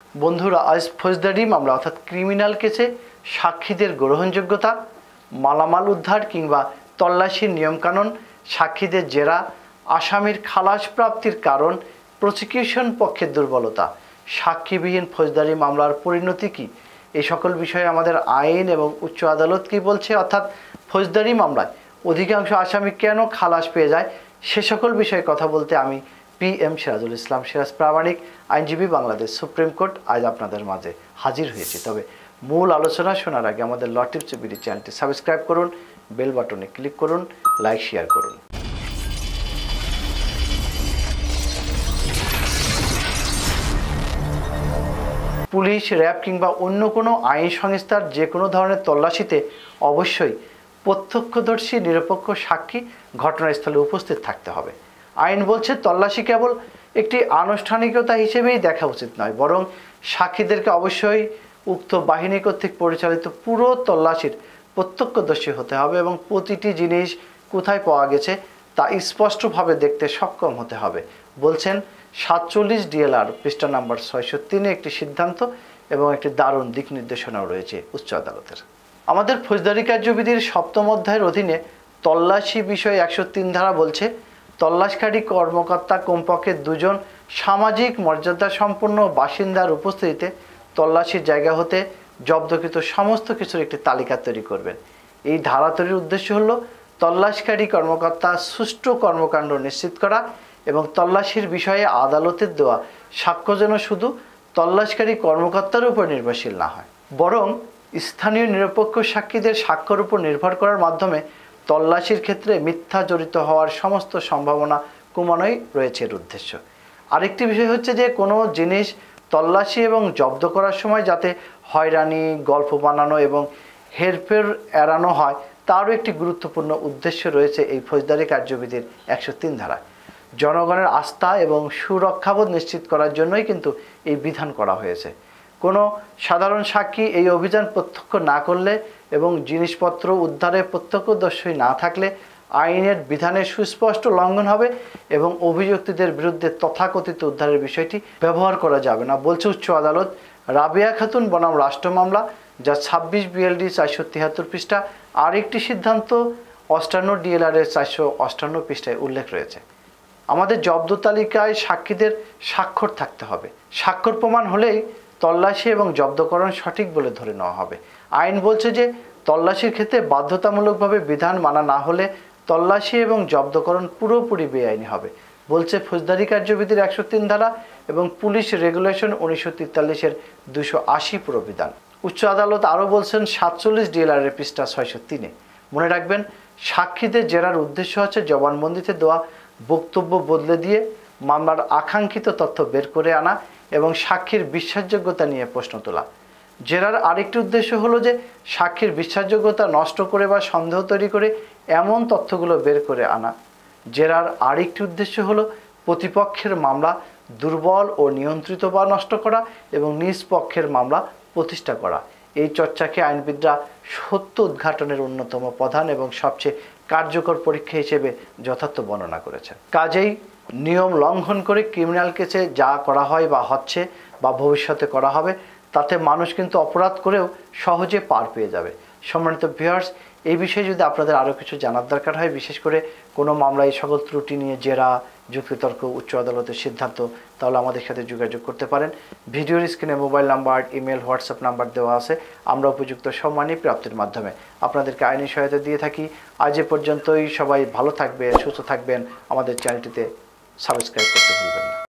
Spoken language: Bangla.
বন্ধুরা, আজ ফৌজদারি মামলা অর্থাৎ ক্রিমিনাল কেসে সাক্ষীদের গ্রহণযোগ্যতা, মালামাল উদ্ধার কিংবা তল্লাশির নিয়মকানুন, সাক্ষীদের জেরা, আসামির খালাস প্রাপ্তির কারণ, প্রসিকিউশন পক্ষের দুর্বলতা, সাক্ষীবিহীন ফৌজদারি মামলার পরিণতি কী, এই সকল বিষয়ে আমাদের আইন এবং উচ্চ আদালত কী বলছে, অর্থাৎ ফৌজদারি মামলায় অধিকাংশ আসামি কেন খালাস পেয়ে যায়, সে সকল বিষয়ে কথা বলতে আমি PM সিরাজুল ইসলাম সিরাজ প্রামাণিক আইনজীবী, বাংলাদেশ সুপ্রিম কোর্ট, আজ আপনাদের মাঝে হাজির হয়েছি। তবে মূল আলোচনা শোনার আগে আমাদের ল টিপস বিডি চ্যানেলটি সাবস্ক্রাইব করুন, বেল বাটনে ক্লিক করুন, লাইক শেয়ার করুন। পুলিশ, র্যাব কিংবা অন্য কোনো আইন সংস্থার যে কোনো ধরনের তল্লাশিতে অবশ্যই প্রত্যক্ষদর্শী নিরপেক্ষ সাক্ষী ঘটনাস্থলে উপস্থিত থাকতে হবে। আইন বলছে তল্লাশি কেবল একটি আনুষ্ঠানিকতা হিসেবেই দেখা উচিত নয়, বরং সাক্ষীদেরকে অবশ্যই উক্ত বাহিনী কর্তৃক পরিচালিত পুরো তল্লাশির প্রত্যক্ষদর্শী হতে হবে এবং প্রতিটি জিনিস কোথায় পাওয়া গেছে তা স্পষ্টভাবে দেখতে সক্ষম হতে হবে, বলছেন 47 DLR পৃষ্ঠা নাম্বার 603 একটি সিদ্ধান্ত এবং একটি দারুণ দিক নির্দেশনাও রয়েছে উচ্চ আদালতের। আমাদের ফৌজদারি কার্যবিধির 7ম অধ্যায়ের অধীনে তল্লাশি বিষয়ে 103 ধারা বলছে, তল্লাশকারী কর্মকর্তা কমপক্ষে 2 জন সামাজিক মর্যাদা সম্পন্ন বাসিন্দার উপস্থিতিতে তল্লাশির জায়গা হতে জব্দকৃত সমস্ত কিছুর একটি তালিকা তৈরি করবেন। এই ধারা তৈরির উদ্দেশ্য হল তল্লাশকারী কর্মকর্তা সুষ্ঠু কর্মকাণ্ড নিশ্চিত করা এবং তল্লাশির বিষয়ে আদালতের দেওয়া সাক্ষ্য যেন শুধু তল্লাশকারী কর্মকর্তার উপর নির্ভরশীল না হয়, বরং স্থানীয় নিরপেক্ষ সাক্ষীদের সাক্ষ্যের উপর নির্ভর করার মাধ্যমে তল্লাশির ক্ষেত্রে মিথ্যা জড়িত হওয়ার সমস্ত সম্ভাবনা কমানোই রয়েছে এর উদ্দেশ্য। আরেকটি বিষয় হচ্ছে যে কোনো জিনিস তল্লাশি এবং জব্দ করার সময় যাতে হয়রানি, গল্প বানানো এবং হেরফের এড়ানো হয় তারও একটি গুরুত্বপূর্ণ উদ্দেশ্য রয়েছে এই ফৌজদারি কার্যবিধির 103 ধারায়। জনগণের আস্থা এবং সুরক্ষাবোধ নিশ্চিত করার জন্যই কিন্তু এই বিধান করা হয়েছে। কোনো সাধারণ সাক্ষী এই অভিযান প্রত্যক্ষ না করলে এবং জিনিসপত্র উদ্ধারে প্রত্যক্ষদর্শী না থাকলে আইনের বিধানের সুস্পষ্ট লঙ্ঘন হবে এবং অভিযুক্তদের বিরুদ্ধে তথাকথিত উদ্ধারের বিষয়টি ব্যবহার করা যাবে না, বলছে উচ্চ আদালত। রাবেয়া খাতুন বনাম রাষ্ট্র মামলা, যা 26 BLD 473 পৃষ্ঠা, আরেকটি সিদ্ধান্ত 58 DLR 458 পৃষ্ঠায় উল্লেখ রয়েছে। আমাদের জব্দ তালিকায় সাক্ষীদের স্বাক্ষর থাকতে হবে। স্বাক্ষর প্রমাণ হলেই তল্লাশি এবং জব্দকরণ সঠিক বলে ধরে নেওয়া হবে। আইন বলছে যে তল্লাশির ক্ষেত্রে বাধ্যতামূলকভাবে বিধান মানা না হলে তল্লাশি এবং জব্দকরণ পুরোপুরি বেআইনি হবে, বলছে ফৌজদারি কার্যবিধির 103 ধারা এবং পুলিশ রেগুলেশন 1943 280 প্রবিধান। উচ্চ আদালত আরও বলছেন 47 DLR পৃষ্ঠা 603। মনে রাখবেন, সাক্ষীদের জেরার উদ্দেশ্য হচ্ছে জবানবন্দিতে দেওয়া বক্তব্য বদলে দিয়ে মামলার আকাঙ্ক্ষিত তথ্য বের করে আনা এবং সাক্ষীর বিশ্বাসযোগ্যতা নিয়ে প্রশ্ন তোলা। জেরার আরেকটি উদ্দেশ্য হলো যে সাক্ষীর বিশ্বাসযোগ্যতা নষ্ট করে বা সন্দেহ তৈরি করে এমন তথ্যগুলো বের করে আনা। জেরার আরেকটি উদ্দেশ্য হলো প্রতিপক্ষের মামলা দুর্বল ও নিয়ন্ত্রিত বা নষ্ট করা এবং নিজ পক্ষের মামলা প্রতিষ্ঠা করা। এই চর্চাকে আইনবিদরা সত্য উদ্ঘাটনের অন্যতম প্রধান এবং সবচেয়ে কার্যকর পরীক্ষা হিসেবে যথার্থ বর্ণনা করেছে। কাজেই নিয়ম লঙ্ঘন করে ক্রিমিনাল কেসে যা করা হয় বা হচ্ছে বা ভবিষ্যতে করা হবে তাতে মানুষ কিন্তু অপরাধ করেও সহজে পার পেয়ে যাবে। সম্মানিত ভিউয়ার্স, এই বিষয়ে যদি আপনাদের আরও কিছু জানার দরকার হয়, বিশেষ করে কোনো মামলায় সকল ত্রুটি নিয়ে জেরা, যুক্তিতর্ক, উচ্চ আদালতের সিদ্ধান্ত, তাহলে আমাদের সাথে যোগাযোগ করতে পারেন। ভিডিওর স্ক্রিনে mobile number, email, WhatsApp number দেওয়া আছে। আমরা উপযুক্ত সম্মানী প্রাপ্তির মাধ্যমে আপনাদেরকে আইনি সহায়তা দিয়ে থাকি। আজ এ পর্যন্তই। সবাই ভালো থাকবেন, সুস্থ থাকবেন। আমাদের চ্যানেলটিতে সাবস্ক্রাইব করতে ভুলবেন না।